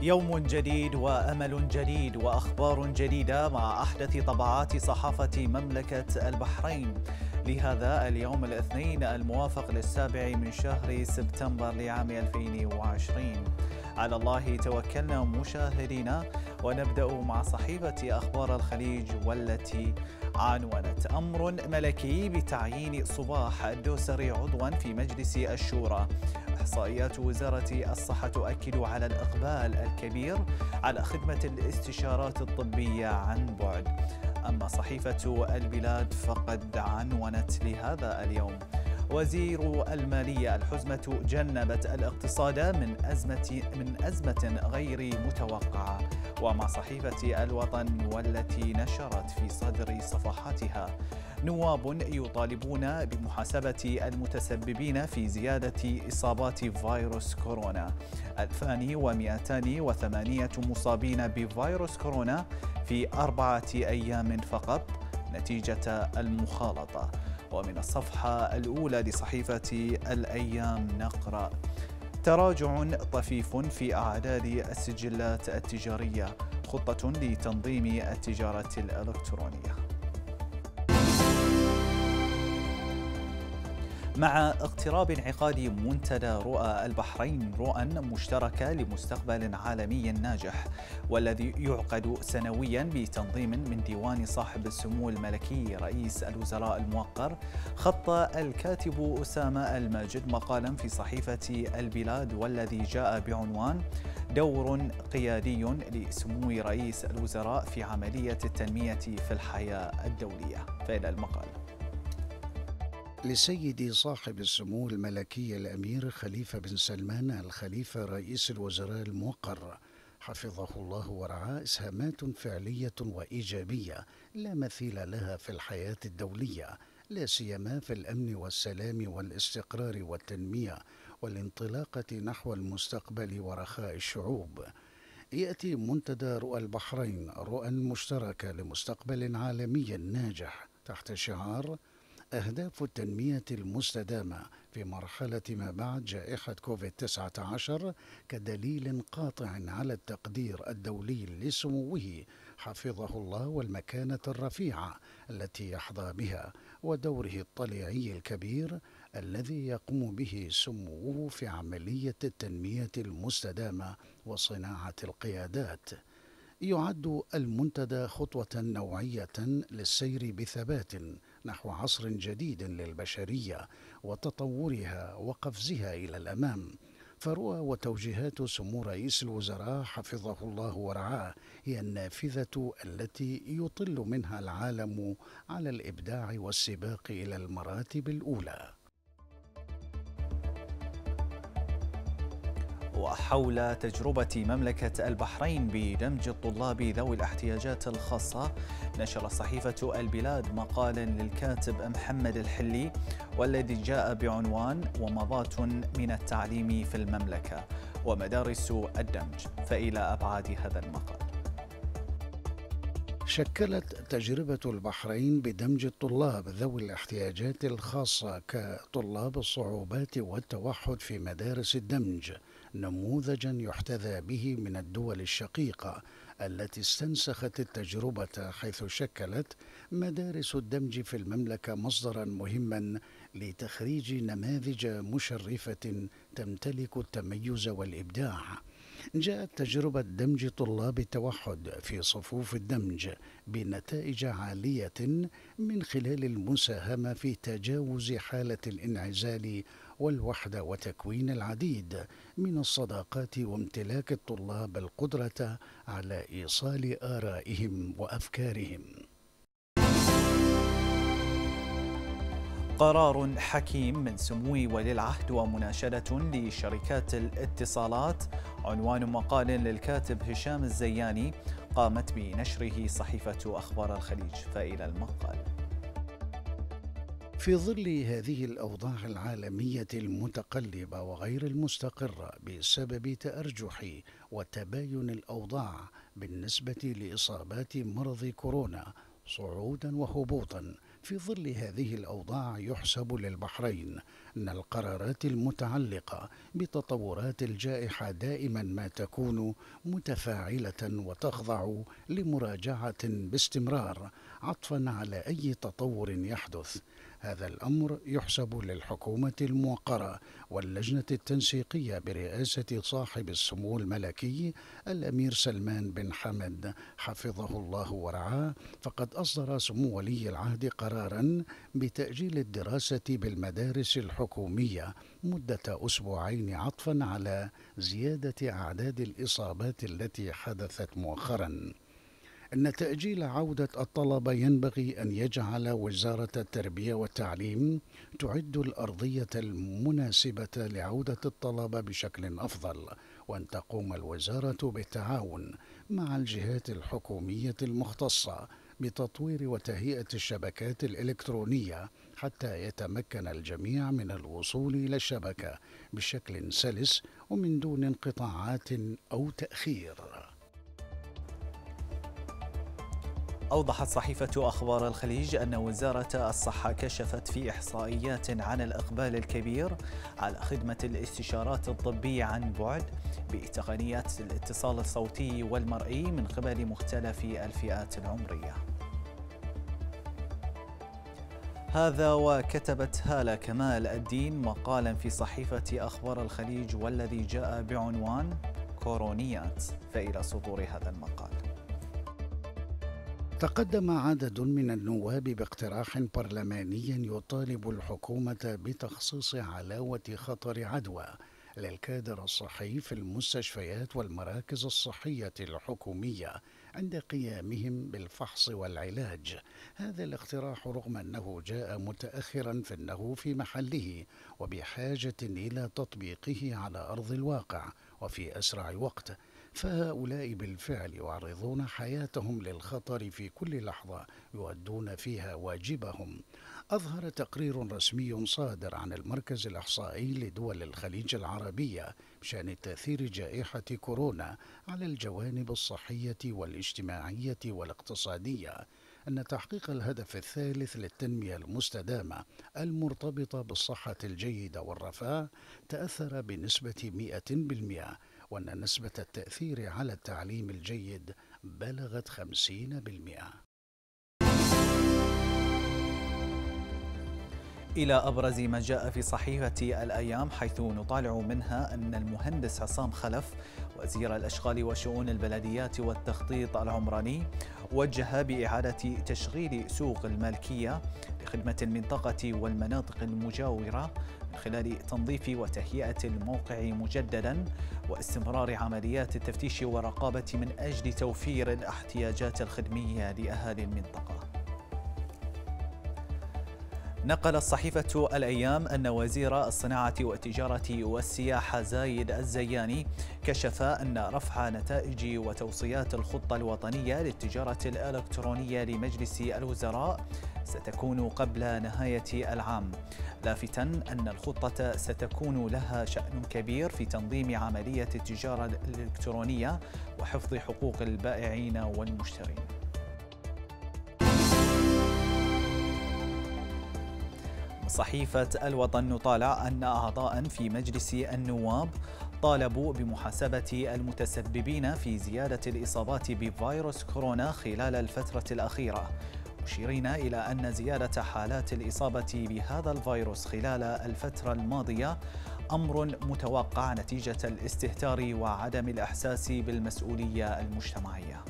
يوم جديد وأمل جديد وأخبار جديدة مع أحدث طبعات صحافة مملكة البحرين لهذا اليوم الاثنين الموافق للسابع من شهر سبتمبر لعام 2020. على الله توكلنا مشاهدينا، ونبدأ مع صحيفة أخبار الخليج والتي عنونت: أمر ملكي بتعيين صباح الدوسري عضوا في مجلس الشورى. إحصائيات وزارة الصحة تؤكد على الإقبال الكبير على خدمة الاستشارات الطبية عن بعد. أما صحيفة البلاد فقد عنونت لهذا اليوم: وزير المالية الحزمة جنبت الاقتصاد من أزمة غير متوقعة. ومع صحيفة الوطن والتي نشرت في صدر صفحاتها: نواب يطالبون بمحاسبة المتسببين في زيادة إصابات فيروس كورونا. 2208 مصابين بفيروس كورونا في 4 أيام فقط نتيجة المخالطة. ومن الصفحة الأولى لصحيفة الأيام نقرأ: تراجع طفيف في أعداد السجلات التجارية، خطة لتنظيم التجارة الإلكترونية. مع اقتراب انعقاد منتدى رؤى البحرين، رؤى مشتركة لمستقبل عالمي ناجح، والذي يعقد سنويا بتنظيم من ديوان صاحب السمو الملكي رئيس الوزراء الموقر، خط الكاتب أسامة الماجد مقالا في صحيفة البلاد والذي جاء بعنوان: دور قيادي لسمو رئيس الوزراء في عملية التنمية في الحياة الدولية. فإلى المقال: لسيدي صاحب السمو الملكي الأمير خليفة بن سلمان الخليفة رئيس الوزراء الموقر حفظه الله ورعاه إسهامات فعلية وإيجابية لا مثيل لها في الحياة الدولية، لا سيما في الأمن والسلام والاستقرار والتنمية والانطلاقة نحو المستقبل ورخاء الشعوب. يأتي منتدى رؤى البحرين رؤى مشتركة لمستقبل عالمي ناجح تحت شعار أهداف التنمية المستدامة في مرحلة ما بعد جائحة كوفيد-19 كدليل قاطع على التقدير الدولي لسموه حفظه الله والمكانة الرفيعة التي يحظى بها، ودوره الطليعي الكبير الذي يقوم به سموه في عملية التنمية المستدامة وصناعة القيادات. يعد المنتدى خطوة نوعية للسير بثبات نحو عصر جديد للبشرية وتطورها وقفزها إلى الأمام، فرؤى وتوجيهات سمو رئيس الوزراء حفظه الله ورعاه هي النافذة التي يطل منها العالم على الإبداع والسباق إلى المراتب الأولى. وحول تجربة مملكة البحرين بدمج الطلاب ذوي الاحتياجات الخاصة، نشر صحيفة البلاد مقالا للكاتب محمد الحلي والذي جاء بعنوان: ومضات من التعليم في المملكة ومدارس الدمج. فإلى أبعاد هذا المقال: شكلت تجربة البحرين بدمج الطلاب ذوي الاحتياجات الخاصة كطلاب الصعوبات والتوحد في مدارس الدمج نموذجا يحتذى به من الدول الشقيقة التي استنسخت التجربة، حيث شكلت مدارس الدمج في المملكة مصدرا مهما لتخريج نماذج مشرفة تمتلك التميز والإبداع. جاءت تجربة دمج طلاب التوحد في صفوف الدمج بنتائج عالية من خلال المساهمة في تجاوز حالة الانعزال والوحدة وتكوين العديد من الصداقات، وامتلاك الطلاب القدرة على إيصال آرائهم وأفكارهم. قرار حكيم من سمو ولي العهد ومناشدة لشركات الاتصالات، عنوان مقال للكاتب هشام الزياني قامت بنشره صحيفة أخبار الخليج. فإلى المقال: في ظل هذه الأوضاع العالمية المتقلبة وغير المستقرة بسبب تأرجح وتباين الأوضاع بالنسبة لإصابات مرض كورونا صعودا وهبوطا، في ظل هذه الأوضاع يحسب للبحرين أن القرارات المتعلقة بتطورات الجائحة دائما ما تكون متفاعلة وتخضع لمراجعة باستمرار عطفا على أي تطور يحدث. هذا الأمر يحسب للحكومة الموقرة واللجنة التنسيقية برئاسة صاحب السمو الملكي الأمير سلمان بن حمد حفظه الله ورعاه، فقد أصدر سمو ولي العهد قراراً بتأجيل الدراسة بالمدارس الحكومية مدة أسبوعين عطفاً على زيادة أعداد الإصابات التي حدثت مؤخراً. أن تأجيل عودة الطلبة ينبغي أن يجعل وزارة التربية والتعليم تعد الأرضية المناسبة لعودة الطلبة بشكل أفضل، وأن تقوم الوزارة بالتعاون مع الجهات الحكومية المختصة بتطوير وتهيئة الشبكات الإلكترونية حتى يتمكن الجميع من الوصول إلى الشبكة بشكل سلس ومن دون انقطاعات أو تأخير. أوضحت صحيفة أخبار الخليج أن وزارة الصحة كشفت في إحصائيات عن الإقبال الكبير على خدمة الاستشارات الطبية عن بعد بتقنيات الاتصال الصوتي والمرئي من قبل مختلف الفئات العمرية. هذا وكتبت هالة كمال الدين مقالا في صحيفة أخبار الخليج والذي جاء بعنوان كورونيات، فإلى صدور هذا المقال. تقدم عدد من النواب باقتراح برلماني يطالب الحكومة بتخصيص علاوة خطر عدوى للكادر الصحي في المستشفيات والمراكز الصحية الحكومية عند قيامهم بالفحص والعلاج. هذا الاقتراح رغم أنه جاء متأخرا فإنه في محله وبحاجة إلى تطبيقه على أرض الواقع وفي أسرع وقت، فهؤلاء بالفعل يعرضون حياتهم للخطر في كل لحظة يؤدون فيها واجبهم. أظهر تقرير رسمي صادر عن المركز الإحصائي لدول الخليج العربية بشأن تأثير جائحة كورونا على الجوانب الصحية والاجتماعية والاقتصادية أن تحقيق الهدف الثالث للتنمية المستدامة المرتبطة بالصحة الجيدة والرفاه تأثر بنسبة 100%، وأن نسبة التأثير على التعليم الجيد بلغت 50%. إلى أبرز ما جاء في صحيفة الأيام، حيث نطالع منها أن المهندس عصام خلف وزير الأشغال وشؤون البلديات والتخطيط العمراني وجه بإعادة تشغيل سوق المالكية لخدمة المنطقة والمناطق المجاورة من خلال تنظيف وتهيئة الموقع مجددا واستمرار عمليات التفتيش والرقابة من أجل توفير الاحتياجات الخدمية لأهالي المنطقة. نقلت صحيفة الأيام أن وزير الصناعة والتجارة والسياحة زايد الزياني كشف أن رفع نتائج وتوصيات الخطة الوطنية للتجارة الإلكترونية لمجلس الوزراء ستكون قبل نهاية العام، لافتا أن الخطة ستكون لها شأن كبير في تنظيم عملية التجارة الإلكترونية وحفظ حقوق البائعين والمشترين. صحيفة الوطن نطالع أن أعضاء في مجلس النواب طالبوا بمحاسبة المتسببين في زيادة الإصابات بفيروس كورونا خلال الفترة الأخيرة، مشيرين إلى أن زيادة حالات الإصابة بهذا الفيروس خلال الفترة الماضية أمر متوقع نتيجة الاستهتار وعدم الإحساس بالمسؤولية المجتمعية.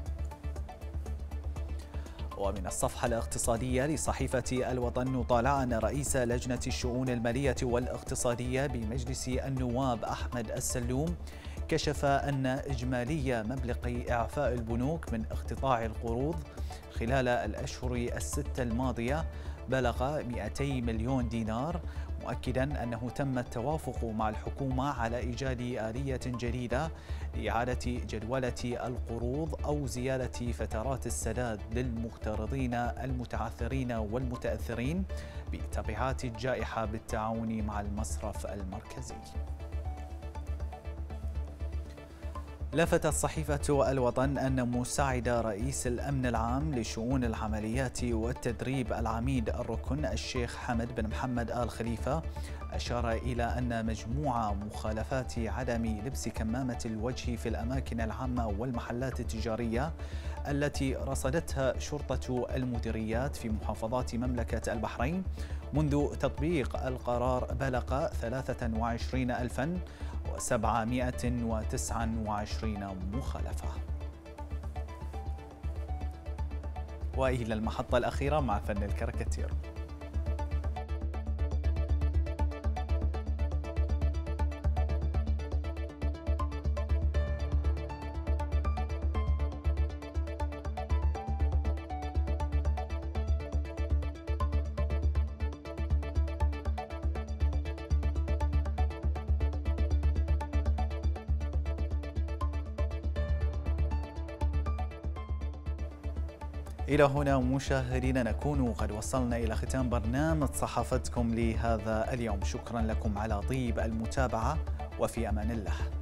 ومن الصفحة الاقتصادية لصحيفة الوطن نطالع أن رئيس لجنة الشؤون المالية والاقتصادية بمجلس النواب أحمد السلوم كشف أن إجمالي مبلغ إعفاء البنوك من اقتطاع القروض خلال الأشهر الستة الماضية بلغ 200 مليون دينار، مؤكدا أنه تم التوافق مع الحكومة على إيجاد آلية جديدة لإعادة جدولة القروض أو زيادة فترات السداد للمقترضين المتعثرين والمتأثرين بتبعات الجائحة بالتعاون مع المصرف المركزي. لفتت صحيفة الوطن أن مساعد رئيس الأمن العام لشؤون العمليات والتدريب العميد الركن الشيخ حمد بن محمد آل خليفة أشار إلى أن مجموع مخالفات عدم لبس كمامة الوجه في الأماكن العامة والمحلات التجارية التي رصدتها شرطة المديريات في محافظات مملكة البحرين منذ تطبيق القرار بلغ 23,729 مخالفة. وإلى المحطة الأخيرة مع فن الكاريكاتير. إلى هنا مشاهدينا نكون قد وصلنا إلى ختام برنامج صحافتكم لهذا اليوم. شكرا لكم على طيب المتابعة وفي أمان الله.